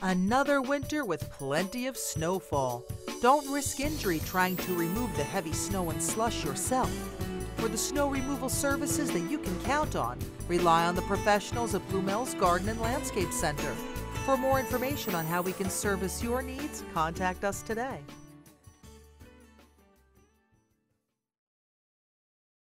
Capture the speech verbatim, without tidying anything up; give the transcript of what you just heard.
Another winter with plenty of snowfall. Don't risk injury trying to remove the heavy snow and slush yourself. For the snow removal services that you can count on, rely on the professionals at Bluemel's Garden and Landscape Center. For more information on how we can service your needs, contact us today.